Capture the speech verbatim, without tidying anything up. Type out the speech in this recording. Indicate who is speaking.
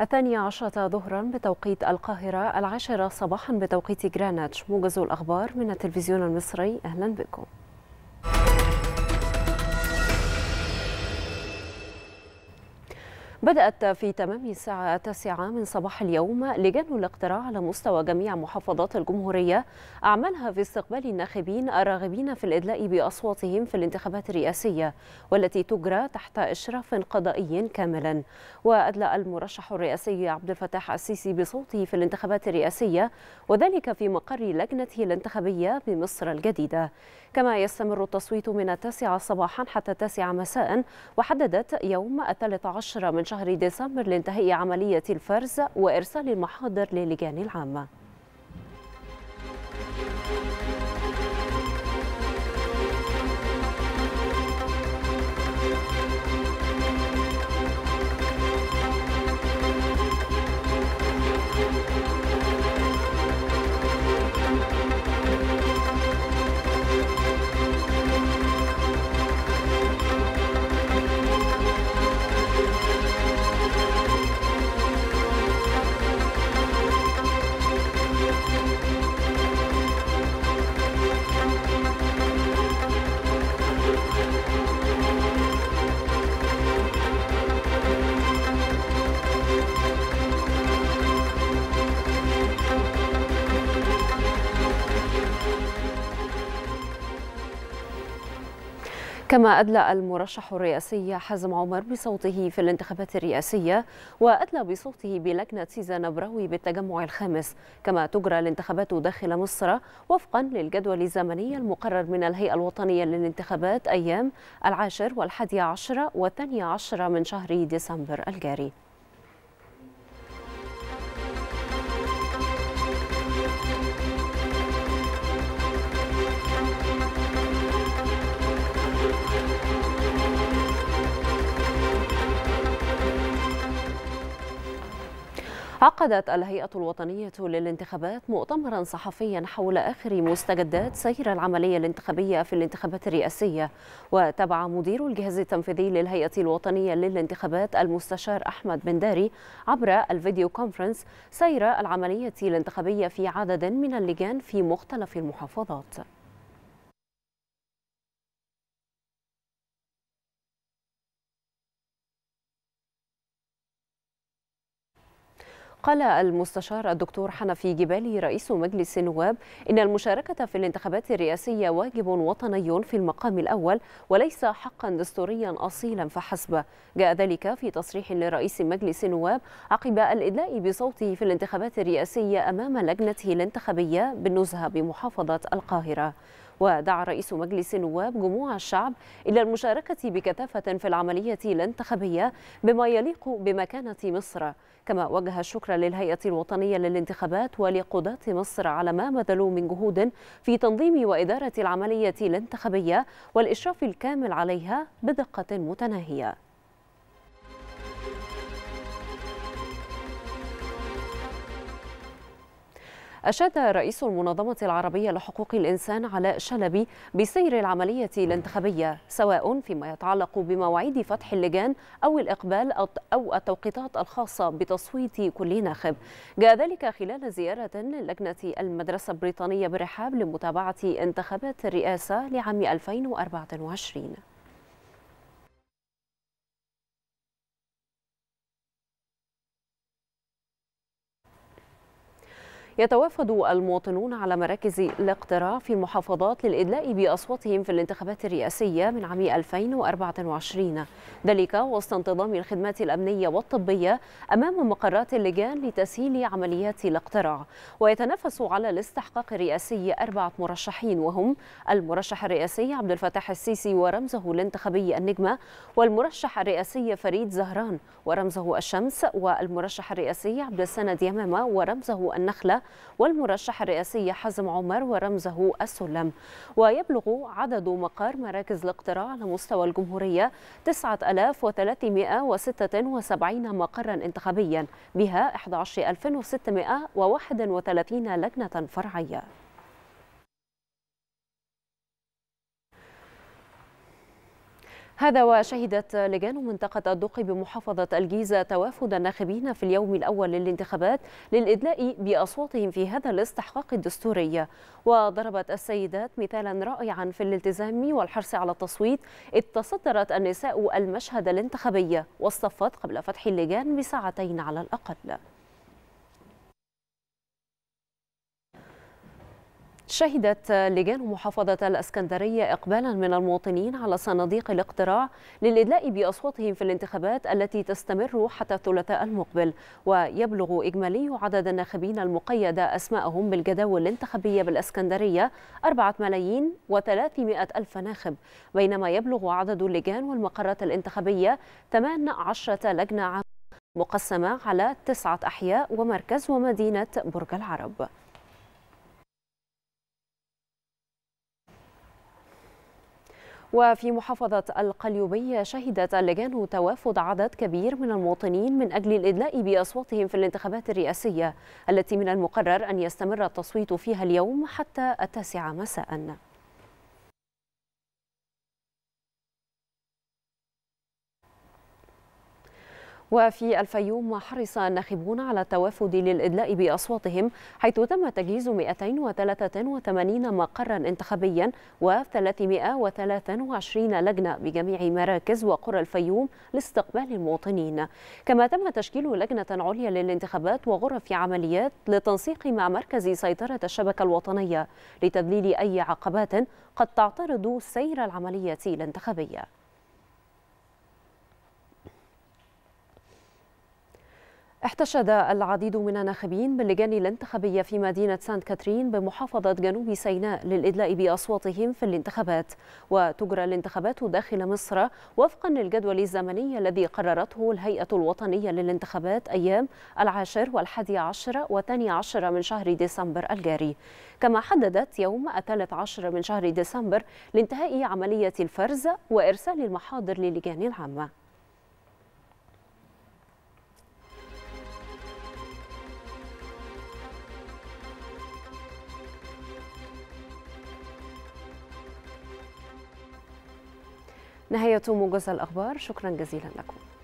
Speaker 1: الثانية عشرة ظهرا بتوقيت القاهرة، العاشرة صباحا بتوقيت غرينتش. موجز الأخبار من التلفزيون المصري، أهلا بكم. بدأت في تمام الساعة التاسعة من صباح اليوم لجان الاقتراع على مستوى جميع محافظات الجمهورية أعمالها في استقبال الناخبين الراغبين في الإدلاء بأصواتهم في الانتخابات الرئاسية، والتي تجرى تحت إشراف قضائي كامل. وأدلى المرشح الرئاسي عبد الفتاح السيسي بصوته في الانتخابات الرئاسية، وذلك في مقر لجنته الانتخابية بمصر الجديدة. كما يستمر التصويت من التاسعة صباحا حتى التاسعة مساء، وحددت يوم الثالث عشر من شهر ديسمبر لانتهاء عملية الفرز وإرسال المحاضر للجان العامة. كما أدلى المرشح الرئاسي حازم عمر بصوته في الانتخابات الرئاسية، وأدلى بصوته بلجنة سيزا نبراوي بالتجمع الخامس. كما تجرى الانتخابات داخل مصر وفقا للجدول الزمني المقرر من الهيئة الوطنية للانتخابات أيام العاشر والحادي عشر والثاني عشر من شهر ديسمبر الجاري. عقدت الهيئة الوطنية للانتخابات مؤتمرا صحفيا حول آخر مستجدات سير العملية الانتخابية في الانتخابات الرئاسية. وتابع مدير الجهاز التنفيذي للهيئة الوطنية للانتخابات المستشار أحمد بن داري عبر الفيديو كونفرنس سير العملية الانتخابية في عدد من اللجان في مختلف المحافظات. قال المستشار الدكتور حنفي جبالي رئيس مجلس النواب إن المشاركة في الانتخابات الرئاسية واجب وطني في المقام الأول وليس حقا دستوريا أصيلا فحسب. جاء ذلك في تصريح لرئيس مجلس النواب عقب الإدلاء بصوته في الانتخابات الرئاسية أمام لجنته الانتخابية بالنزهة بمحافظة القاهرة. ودعا رئيس مجلس النواب جموع الشعب إلى المشاركة بكثافة في العملية الانتخابية بما يليق بمكانة مصر. كما وجه الشكر للهيئة الوطنية للانتخابات ولقضاة مصر على ما بذلوا من جهود في تنظيم وإدارة العملية الانتخابية والإشراف الكامل عليها بدقة متناهية. أشاد رئيس المنظمة العربية لحقوق الإنسان علاء شلبي بسير العملية الانتخابية، سواء فيما يتعلق بمواعيد فتح اللجان أو الإقبال أو التوقيتات الخاصة بتصويت كل ناخب. جاء ذلك خلال زيارة للجنة المدرسة البريطانية برحاب لمتابعة انتخابات الرئاسة لعام ألفين وأربعة وعشرين. يتوافد المواطنون على مراكز الاقتراع في المحافظات للإدلاء بأصواتهم في الانتخابات الرئاسية من عام ألفين وأربعة وعشرين، ذلك وسط انتظام الخدمات الأمنية والطبية أمام مقرات اللجان لتسهيل عمليات الاقتراع. ويتنافس على الاستحقاق الرئاسي أربعة مرشحين، وهم المرشح الرئاسي عبد الفتاح السيسي ورمزه الانتخابي النجمة، والمرشح الرئاسي فريد زهران ورمزه الشمس، والمرشح الرئاسي عبد السند يمامة ورمزه النخلة، والمرشح الرئاسي حازم عمر ورمزه السلم. ويبلغ عدد مقار مراكز الاقتراع على مستوى الجمهورية تسعة آلاف وثلاثمائة وستة وسبعين مقرا انتخابيا، بها أحد عشر ألفا وستمائة وواحد وثلاثين لجنة فرعية. هذا وشهدت لجان منطقة الدقي بمحافظة الجيزة توافد الناخبين في اليوم الأول للانتخابات للإدلاء بأصواتهم في هذا الاستحقاق الدستوري. وضربت السيدات مثالا رائعا في الالتزام والحرص على التصويت، إذ تصدرت النساء المشهد الانتخابي واصطفت قبل فتح اللجان بساعتين على الأقل. شهدت لجان محافظة الإسكندرية إقبالا من المواطنين على صناديق الاقتراع للإدلاء بأصواتهم في الانتخابات التي تستمر حتى الثلاثاء المقبل، ويبلغ إجمالي عدد الناخبين المقيد أسماءهم بالجداول الانتخابية بالإسكندرية أربعة ملايين وثلاثمائة ألف ناخب، بينما يبلغ عدد اللجان والمقرات الانتخابية ثمان عشرة لجنة عامة مقسمة على تسعة أحياء ومركز ومدينة برج العرب. وفي محافظة القليوبية شهدت اللجان توافد عدد كبير من المواطنين من أجل الإدلاء بأصواتهم في الانتخابات الرئاسية التي من المقرر أن يستمر التصويت فيها اليوم حتى التاسعة مساء. وفي الفيوم حرص الناخبون على التوافد للإدلاء بأصواتهم، حيث تم تجهيز مئتين وثلاثة وثمانين مقرا انتخابيا وثلاثمائة وثلاثة وعشرين لجنة بجميع مراكز وقرى الفيوم لاستقبال المواطنين. كما تم تشكيل لجنة عليا للانتخابات وغرف عمليات للتنسيق مع مركز سيطرة الشبكة الوطنية لتذليل أي عقبات قد تعترض سير العملية الانتخابية. احتشد العديد من الناخبين باللجان الانتخابية في مدينة سانت كاترين بمحافظة جنوب سيناء للإدلاء بأصواتهم في الانتخابات. وتجرى الانتخابات داخل مصر وفقا للجدول الزمني الذي قررته الهيئة الوطنية للانتخابات أيام العاشر والحادي عشر والثاني عشر من شهر ديسمبر الجاري، كما حددت يوم الثالث عشر من شهر ديسمبر لانتهاء عملية الفرز وإرسال المحاضر للجان العامة. نهاية موجز الأخبار، شكرا جزيلا لكم.